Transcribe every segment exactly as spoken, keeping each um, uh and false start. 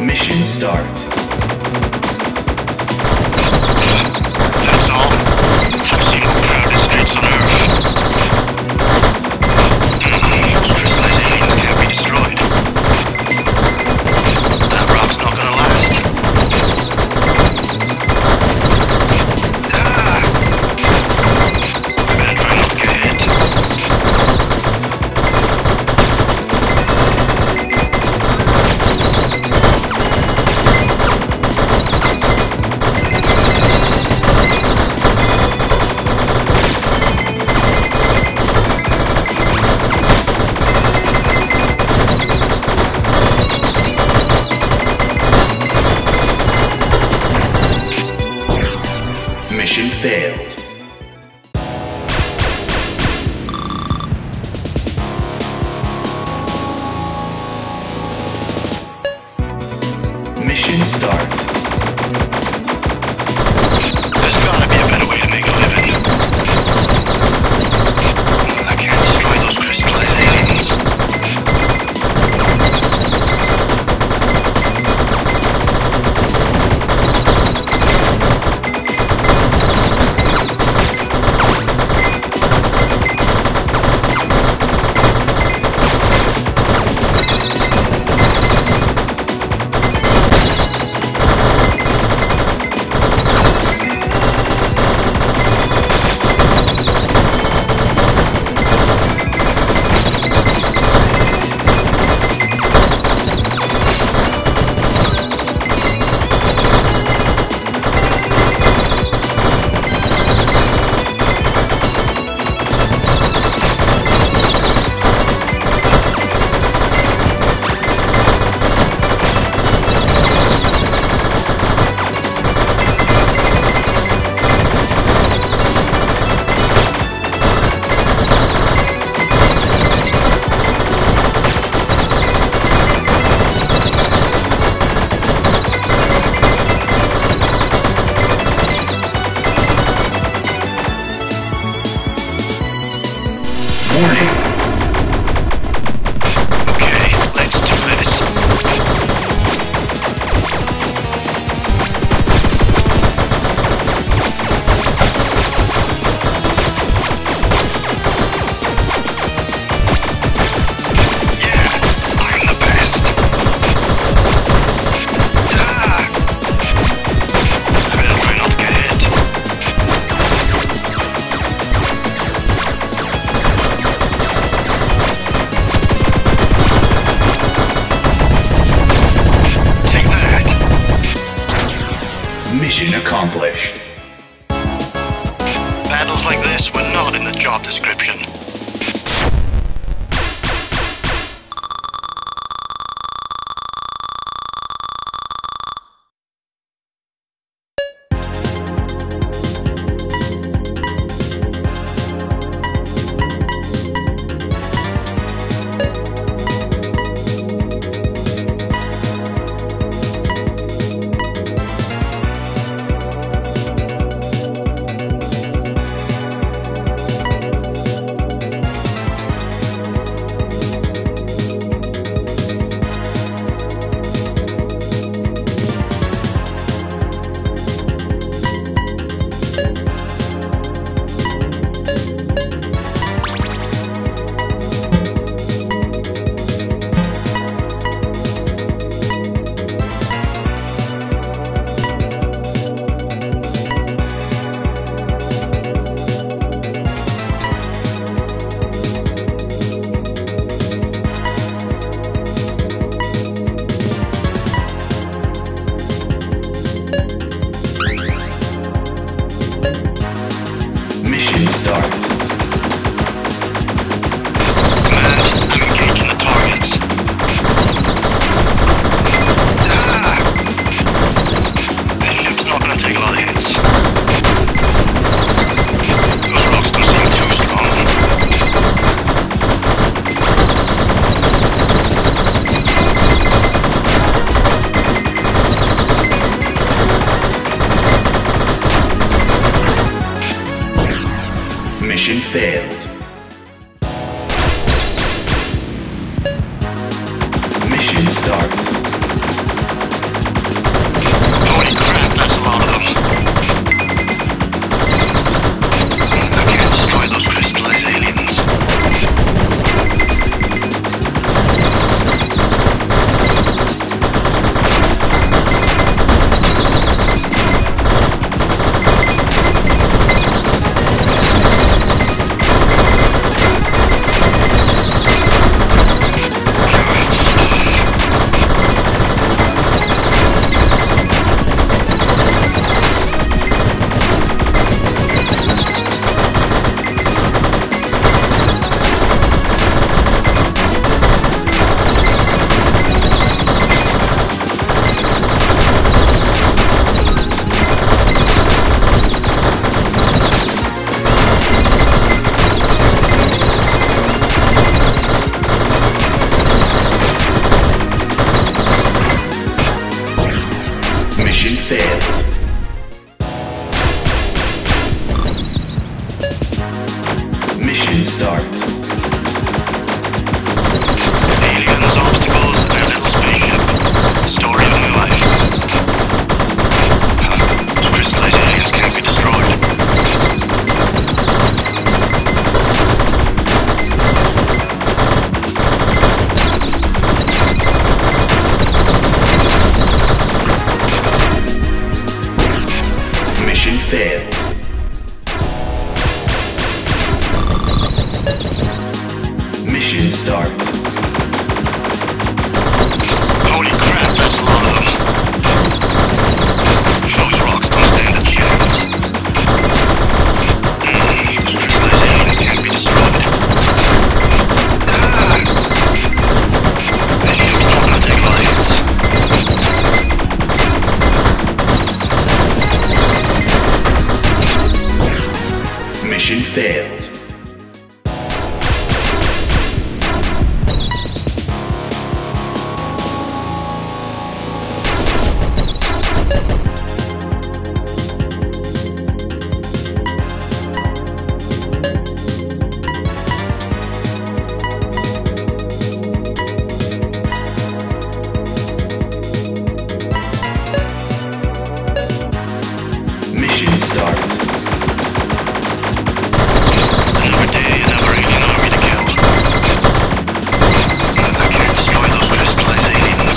Mission start. That's all. I've seen more crowded states on Earth. Mm, those crystallized aliens can't be destroyed. That rock's not gonna last. Ah! I better try not to get hit. Mission failed. Mission start. There's gotta be a better way to make a living. I can't destroy those crystallized aliens. Warning. Okay, let's do this. Yeah, I'm the best. Ah! I better try not to get hit. Take that. Mission accomplished. Battles like this were not in the job description. Mission start. Command, I'm engaging the targets. Ah! This ship's not gonna take a lot of hits. Those rocks don't seem too strong. Mission failed. Mission start. Mission failed. Mission start. Aliens, obstacles, and their little spaceship. Story of my life. Huh. Those crystallized aliens can't be destroyed. Mission failed. Mission start. Holy crap, that's a lot of them. Those rocks don't stand a chance. Mm, those crystallized aliens can't be destroyed. Ah! Aliens not gonna take lives. Mission failed. Mission start. Another day, another alien army to kill. I can't destroy those crystallized aliens.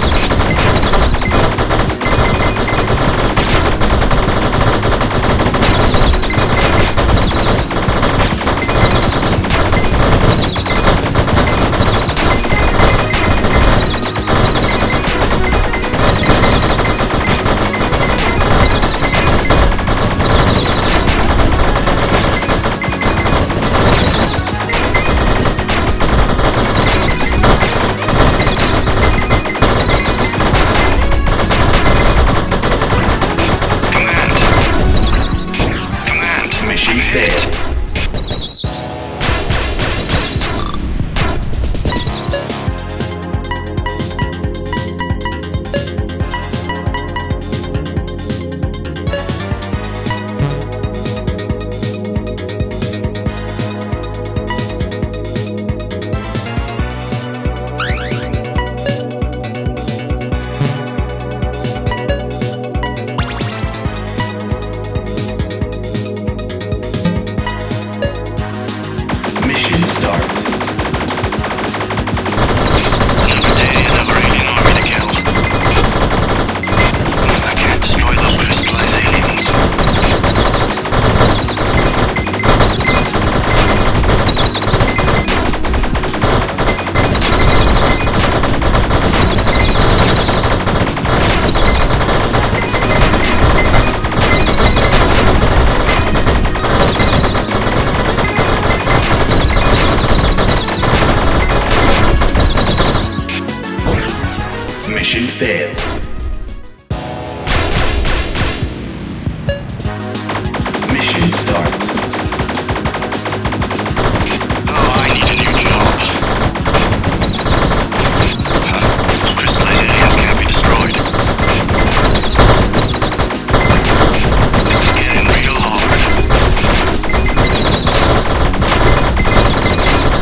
Mission failed. Mission start. Another day, another alien army to kill. I can't destroy those crystallized aliens. Mission failed. Mission start. Oh, I need a new job. Huh. Those crystallized aliens can't be destroyed. This is getting real hard.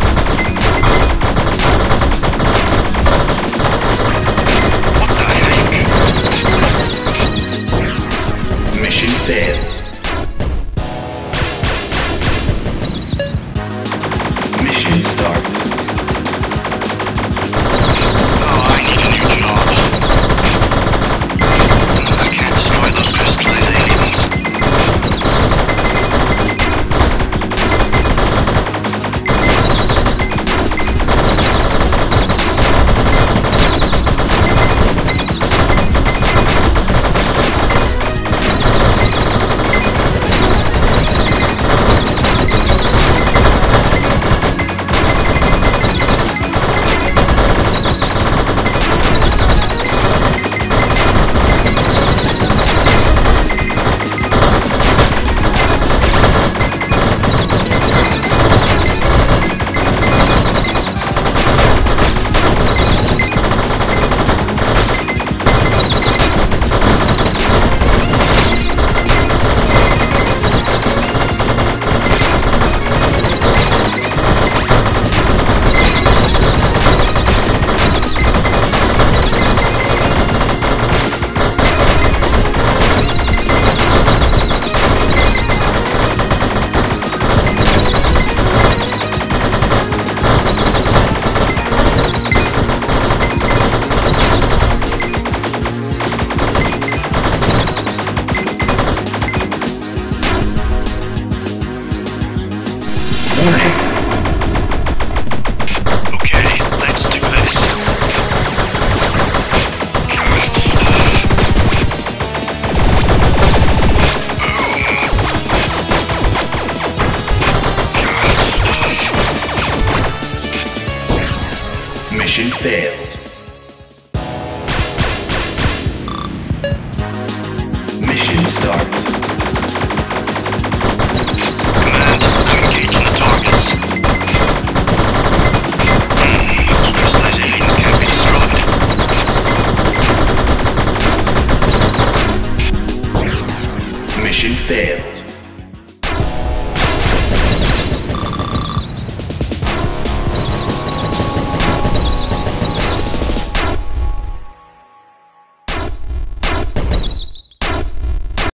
What the heck? Mission failed. Mission start.